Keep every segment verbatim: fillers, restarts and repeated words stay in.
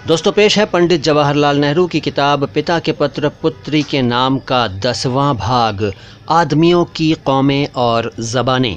दोस्तों, पेश है पंडित जवाहरलाल नेहरू की किताब पिता के पत्र पुत्री के नाम का दसवां भाग, आदमियों की कौमें और ज़बानें।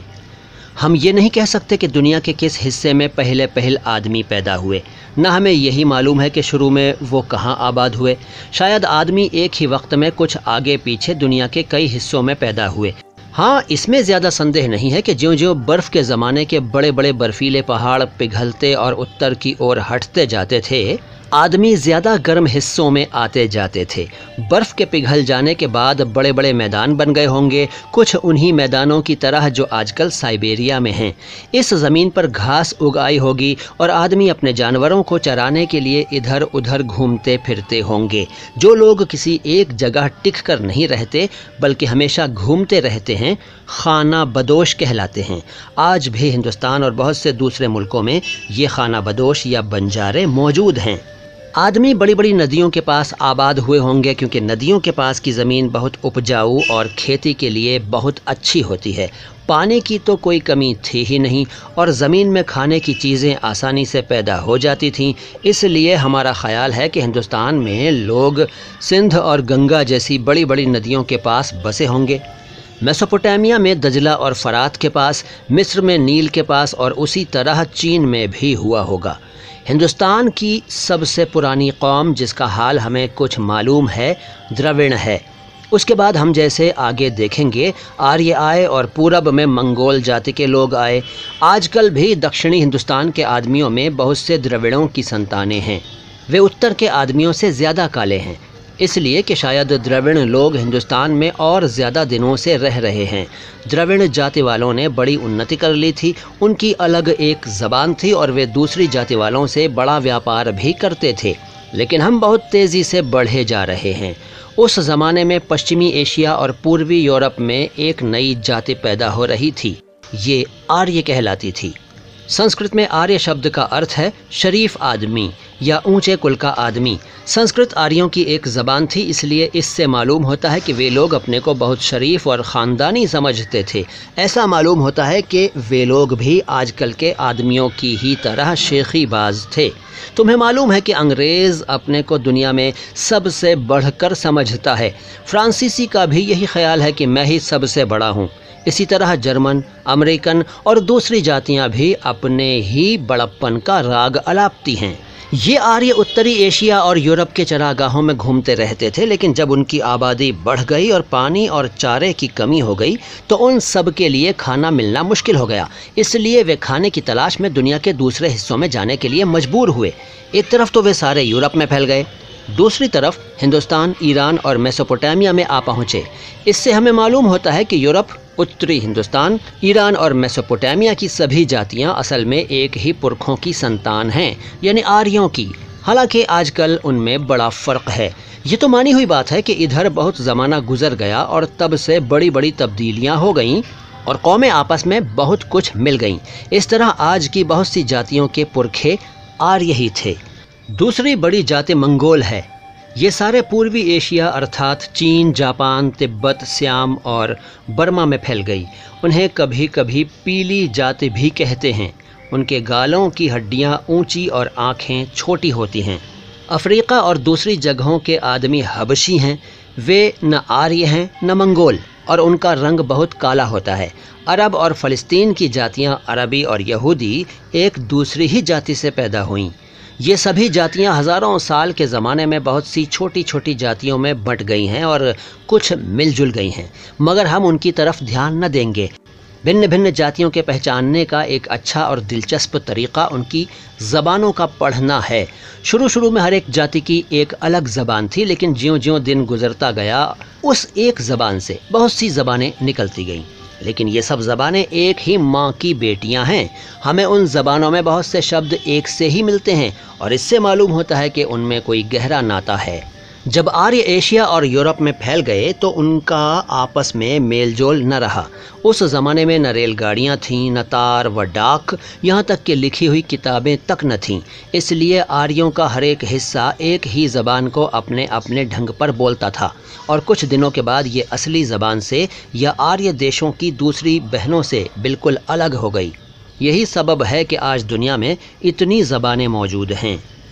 हम ये नहीं कह सकते कि दुनिया के किस हिस्से में पहले पहल आदमी पैदा हुए, न हमें यही मालूम है कि शुरू में वो कहाँ आबाद हुए। शायद आदमी एक ही वक्त में कुछ आगे पीछे दुनिया के कई हिस्सों में पैदा हुए। हाँ, इसमें ज़्यादा संदेह नहीं है कि ज्यों ज्यों बर्फ़ के ज़माने के बड़े बड़े बर्फीले पहाड़ पिघलते और उत्तर की ओर हटते जाते थे, आदमी ज़्यादा गर्म हिस्सों में आते जाते थे। बर्फ़ के पिघल जाने के बाद बड़े बड़े मैदान बन गए होंगे, कुछ उन्हीं मैदानों की तरह जो आजकल साइबेरिया में हैं। इस ज़मीन पर घास उग आई होगी और आदमी अपने जानवरों को चराने के लिए इधर उधर घूमते फिरते होंगे। जो लोग किसी एक जगह टिक कर नहीं रहते बल्कि हमेशा घूमते रहते हैं, खाना बदोश कहलाते हैं। आज भी हिंदुस्तान और बहुत से दूसरे मुल्कों में ये खाना बदोश या बंजारे मौजूद हैं। आदमी बड़ी बड़ी नदियों के पास आबाद हुए होंगे क्योंकि नदियों के पास की ज़मीन बहुत उपजाऊ और खेती के लिए बहुत अच्छी होती है। पानी की तो कोई कमी थी ही नहीं और ज़मीन में खाने की चीज़ें आसानी से पैदा हो जाती थीं। इसलिए हमारा ख़याल है कि हिंदुस्तान में लोग सिंध और गंगा जैसी बड़ी बड़ी नदियों के पास बसे होंगे। मेसोपोटामिया में दजला और फ़रात के पास, मिस्र में नील के पास और उसी तरह चीन में भी हुआ होगा। हिंदुस्तान की सबसे पुरानी कौम जिसका हाल हमें कुछ मालूम है, द्रविड़ है। उसके बाद हम जैसे आगे देखेंगे आर्य आए और पूरब में मंगोल जाति के लोग आए। आजकल भी दक्षिणी हिंदुस्तान के आदमियों में बहुत से द्रविड़ों की संतानें हैं। वे उत्तर के आदमियों से ज़्यादा काले हैं, इसलिए कि शायद द्रविड़ लोग हिंदुस्तान में और ज़्यादा दिनों से रह रहे हैं। द्रविड़ जाति वालों ने बड़ी उन्नति कर ली थी, उनकी अलग एक ज़बान थी और वे दूसरी जाति वालों से बड़ा व्यापार भी करते थे। लेकिन हम बहुत तेज़ी से बढ़े जा रहे हैं। उस ज़माने में पश्चिमी एशिया और पूर्वी यूरोप में एक नई जाति पैदा हो रही थी, ये आर्य कहलाती थी। संस्कृत में आर्य शब्द का अर्थ है शरीफ आदमी या ऊंचे कुल का आदमी। संस्कृत आर्यों की एक ज़बान थी, इसलिए इससे मालूम होता है कि वे लोग अपने को बहुत शरीफ और ख़ानदानी समझते थे। ऐसा मालूम होता है कि वे लोग भी आजकल के आदमियों की ही तरह शेखीबाज थे। तुम्हें मालूम है कि अंग्रेज़ अपने को दुनिया में सबसे बढ़कर समझता है। फ्रांसीसी का भी यही ख्याल है कि मैं ही सबसे बड़ा हूँ। इसी तरह जर्मन, अमेरिकन और दूसरी जातियां भी अपने ही बड़प्पन का राग अलापती हैं। ये आर्य उत्तरी एशिया और यूरोप के चरागाहों में घूमते रहते थे, लेकिन जब उनकी आबादी बढ़ गई और पानी और चारे की कमी हो गई तो उन सब के लिए खाना मिलना मुश्किल हो गया। इसलिए वे खाने की तलाश में दुनिया के दूसरे हिस्सों में जाने के लिए मजबूर हुए। एक तरफ तो वे सारे यूरोप में फैल गए, दूसरी तरफ हिंदुस्तान, ईरान और मेसोपोटामिया में आ पहुँचे। इससे हमें मालूम होता है कि यूरोप, उत्तरी हिंदुस्तान, ईरान और मेसोपोटामिया की सभी जातियां असल में एक ही पुरखों की संतान हैं, यानी आर्यों की। हालांकि आजकल उनमें बड़ा फ़र्क है। ये तो मानी हुई बात है कि इधर बहुत ज़माना गुजर गया और तब से बड़ी बड़ी तब्दीलियां हो गईं और कौमें आपस में बहुत कुछ मिल गईं। इस तरह आज की बहुत सी जातियों के पुरखे आर्य ही थे। दूसरी बड़ी जाति मंगोल है। ये सारे पूर्वी एशिया अर्थात चीन, जापान, तिब्बत, श्याम और बर्मा में फैल गई। उन्हें कभी कभी पीली जाति भी कहते हैं। उनके गालों की हड्डियां ऊंची और आँखें छोटी होती हैं। अफ्रीका और दूसरी जगहों के आदमी हबशी हैं। वे न आर्य हैं न मंगोल और उनका रंग बहुत काला होता है। अरब और फ़लस्तीन की जातियां अरबी और यहूदी एक दूसरी ही जाति से पैदा हुईं। ये सभी जातियां हज़ारों साल के ज़माने में बहुत सी छोटी छोटी जातियों में बंट गई हैं और कुछ मिलजुल गई हैं, मगर हम उनकी तरफ ध्यान न देंगे। भिन्न भिन्न जातियों के पहचानने का एक अच्छा और दिलचस्प तरीक़ा उनकी ज़बानों का पढ़ना है। शुरू शुरू में हर एक जाति की एक अलग ज़बान थी, लेकिन ज्यों ज्यों दिन गुजरता गया उस एक ज़बान से बहुत सी ज़बानें निकलती गईं। लेकिन ये सब ज़बानें एक ही माँ की बेटियाँ हैं। हमें उन ज़बानों में बहुत से शब्द एक से ही मिलते हैं और इससे मालूम होता है कि उनमें कोई गहरा नाता है। जब आर्य एशिया और यूरोप में फैल गए तो उनका आपस में मेल जोल न रहा। उस ज़माने में न रेलगाड़ियाँ थीं, न तार व डाक, यहाँ तक कि लिखी हुई किताबें तक न थीं। इसलिए आर्यों का हर एक हिस्सा एक ही ज़बान को अपने अपने ढंग पर बोलता था और कुछ दिनों के बाद ये असली ज़बान से या आर्य देशों की दूसरी बहनों से बिल्कुल अलग हो गई। यही सबब है कि आज दुनिया में इतनी ज़बानें मौजूद हैं।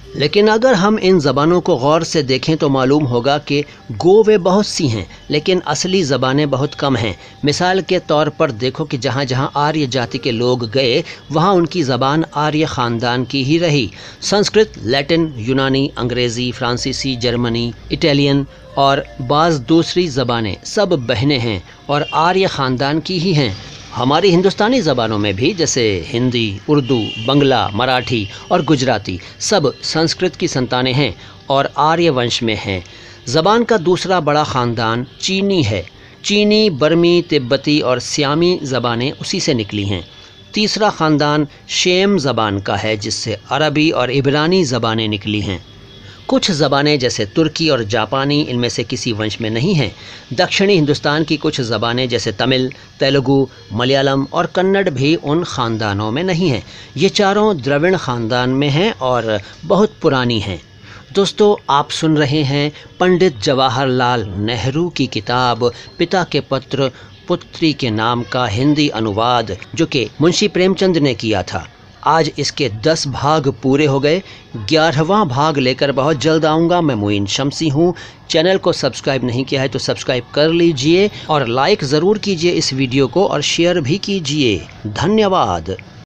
लेकिन अगर हम इन ज़बानों को गौर से देखें तो मालूम होगा कि गो वे बहुत सी हैं, लेकिन असली ज़बानें बहुत कम हैं। मिसाल के तौर पर देखो कि जहाँ जहाँ आर्य जाति के लोग गए वहाँ उनकी ज़बान आर्य ख़ानदान की ही रही। संस्कृत, लैटिन, यूनानी, अंग्रेज़ी, फ्रांसीसी, जर्मनी, इटालियन और बाज़ दूसरी ज़बानें सब बहनें हैं और आर्य ख़ानदान की ही हैं। हमारी हिंदुस्तानी ज़बानों में भी जैसे हिंदी, उर्दू, बंगला, मराठी और गुजराती सब संस्कृत की संतानें हैं और आर्य वंश में हैं। ज़बान का दूसरा बड़ा ख़ानदान चीनी है। चीनी, बर्मी, तिब्बती और सियामी ज़बानें उसी से निकली हैं। तीसरा ख़ानदान शेम ज़बान का है जिससे अरबी और इब्रानी ज़बानें निकली हैं। कुछ ज़बानें जैसे तुर्की और जापानी इनमें से किसी वंश में नहीं हैं। दक्षिणी हिंदुस्तान की कुछ ज़बानें जैसे तमिल, तेलुगु, मलयालम और कन्नड़ भी उन ख़ानदानों में नहीं हैं। ये चारों द्रविड़ ख़ानदान में हैं और बहुत पुरानी हैं। दोस्तों, आप सुन रहे हैं पंडित जवाहरलाल नेहरू की किताब पिता के पत्र पुत्री के नाम का हिंदी अनुवाद, जो कि मुंशी प्रेमचंद ने किया था। आज इसके दस भाग पूरे हो गए। ग्यारहवां भाग लेकर बहुत जल्द आऊँगा। मैं मोइन शम्सी हूँ। चैनल को सब्सक्राइब नहीं किया है तो सब्सक्राइब कर लीजिए और लाइक ज़रूर कीजिए इस वीडियो को और शेयर भी कीजिए। धन्यवाद।